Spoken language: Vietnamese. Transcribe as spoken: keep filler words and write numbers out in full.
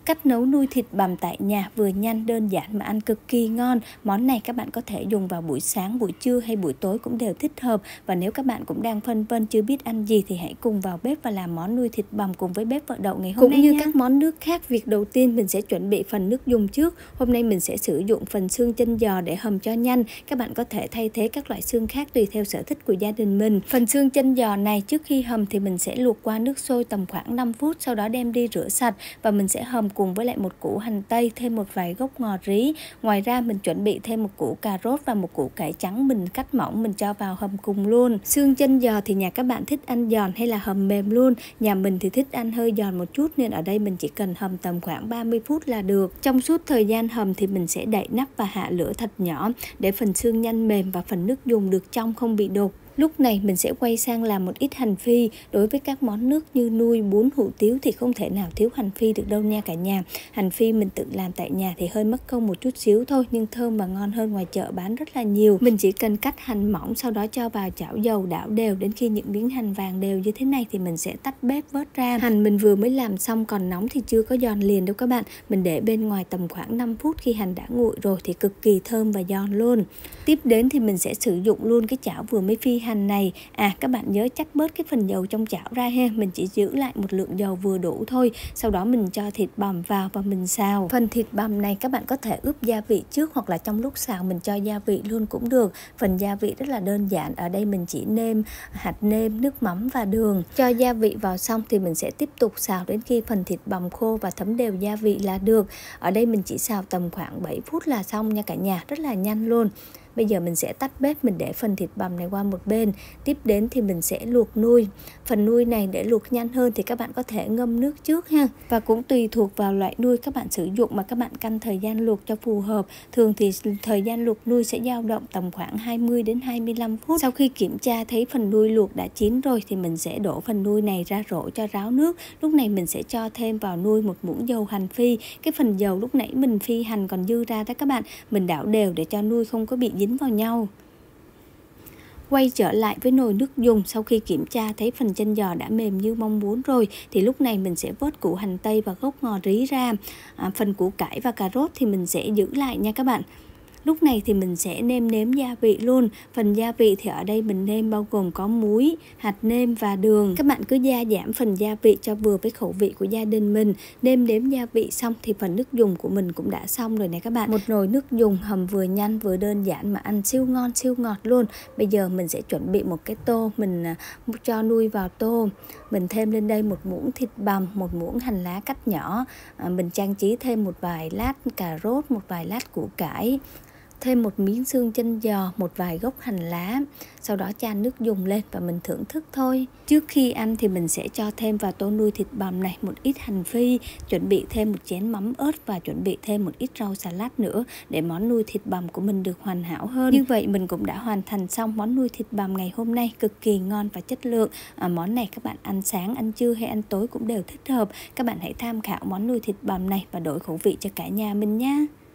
Cách nấu nuôi thịt bằm tại nhà vừa nhanh đơn giản mà ăn cực kỳ ngon. Món này các bạn có thể dùng vào buổi sáng, buổi trưa hay buổi tối cũng đều thích hợp. Và nếu các bạn cũng đang phân vân chưa biết ăn gì thì hãy cùng vào bếp và làm món nuôi thịt bằm cùng với bếp vợ Đậu ngày hôm Cũng nay như nha. các món nước khác, việc đầu tiên mình sẽ chuẩn bị phần nước dùng trước. Hôm nay mình sẽ sử dụng phần xương chân giò để hầm cho nhanh. Các bạn có thể thay thế các loại xương khác tùy theo sở thích của gia đình mình. Phần xương chân giò này trước khi hầm thì mình sẽ luộc qua nước sôi tầm khoảng năm phút, sau đó đem đi rửa sạch và mình sẽ hầm cùng với lại một củ hành tây, thêm một vài gốc ngò rí. Ngoài ra mình chuẩn bị thêm một củ cà rốt và một củ cải trắng mình cắt mỏng mình cho vào hầm cùng luôn. Xương chân giò thì nhà các bạn thích ăn giòn hay là hầm mềm luôn? Nhà mình thì thích ăn hơi giòn một chút nên ở đây mình chỉ cần hầm tầm khoảng ba mươi phút là được. Trong suốt thời gian hầm thì mình sẽ đậy nắp và hạ lửa thật nhỏ để phần xương nhanh mềm và phần nước dùng được trong không bị đục. Lúc này mình sẽ quay sang làm một ít hành phi. Đối với các món nước như nuôi, bún, hủ tiếu thì không thể nào thiếu hành phi được đâu nha cả nhà. Hành phi mình tự làm tại nhà thì hơi mất công một chút xíu thôi, nhưng thơm và ngon hơn ngoài chợ bán rất là nhiều. Mình chỉ cần cắt hành mỏng, sau đó cho vào chảo dầu đảo đều đến khi những miếng hành vàng đều như thế này thì mình sẽ tắt bếp vớt ra. Hành mình vừa mới làm xong còn nóng thì chưa có giòn liền đâu các bạn. Mình để bên ngoài tầm khoảng năm phút, khi hành đã nguội rồi thì cực kỳ thơm và giòn luôn. Tiếp đến thì mình sẽ sử dụng luôn cái chảo vừa mới phi hành này. À các bạn nhớ chắc bớt cái phần dầu trong chảo ra ha. Mình chỉ giữ lại một lượng dầu vừa đủ thôi. Sau đó mình cho thịt bằm vào và mình xào. Phần thịt bằm này các bạn có thể ướp gia vị trước, hoặc là trong lúc xào mình cho gia vị luôn cũng được. Phần gia vị rất là đơn giản. Ở đây mình chỉ nêm, hạt nêm, nước mắm và đường. Cho gia vị vào xong thì mình sẽ tiếp tục xào đến khi phần thịt bằm khô và thấm đều gia vị là được. Ở đây mình chỉ xào tầm khoảng bảy phút là xong nha cả nhà. Rất là nhanh luôn. Bây giờ mình sẽ tắt bếp, mình để phần thịt bằm này qua một bên. Tiếp đến thì mình sẽ luộc nuôi. Phần nuôi này để luộc nhanh hơn thì các bạn có thể ngâm nước trước ha. Và cũng tùy thuộc vào loại nuôi các bạn sử dụng mà các bạn căn thời gian luộc cho phù hợp. Thường thì thời gian luộc nuôi sẽ dao động tầm khoảng hai mươi đến hai mươi lăm phút. Sau khi kiểm tra thấy phần nuôi luộc đã chín rồi thì mình sẽ đổ phần nuôi này ra rổ cho ráo nước. Lúc này mình sẽ cho thêm vào nuôi một muỗng dầu hành phi. Cái phần dầu lúc nãy mình phi hành còn dư ra đó các bạn, mình đảo đều để cho nuôi không có bị dính vào nhau. Quay trở lại với nồi nước dùng, sau khi kiểm tra thấy phần chân giò đã mềm như mong muốn rồi thì lúc này mình sẽ vớt củ hành tây và gốc ngò rí ra. À, phần củ cải và cà rốt thì mình sẽ giữ lại nha các bạn. Lúc này thì mình sẽ nêm nếm gia vị luôn. Phần gia vị thì ở đây mình nêm bao gồm có muối, hạt nêm và đường. Các bạn cứ gia giảm phần gia vị cho vừa với khẩu vị của gia đình mình. Nêm nếm gia vị xong thì phần nước dùng của mình cũng đã xong rồi này các bạn. Một nồi nước dùng hầm vừa nhanh vừa đơn giản mà ăn siêu ngon siêu ngọt luôn. Bây giờ mình sẽ chuẩn bị một cái tô, mình cho nuôi vào tô. Mình thêm lên đây một muỗng thịt bằm, một muỗng hành lá cắt nhỏ. à, Mình trang trí thêm một vài lát cà rốt, một vài lát củ cải, thêm một miếng xương chân giò, một vài gốc hành lá. Sau đó chan nước dùng lên và mình thưởng thức thôi. Trước khi ăn thì mình sẽ cho thêm vào tô nuôi thịt bằm này một ít hành phi, chuẩn bị thêm một chén mắm ớt và chuẩn bị thêm một ít rau xà lách nữa để món nuôi thịt bằm của mình được hoàn hảo hơn. Như vậy mình cũng đã hoàn thành xong món nuôi thịt bằm ngày hôm nay, cực kỳ ngon và chất lượng. à, Món này các bạn ăn sáng, ăn trưa hay ăn tối cũng đều thích hợp. Các bạn hãy tham khảo món nuôi thịt bằm này và đổi khẩu vị cho cả nhà mình nhé.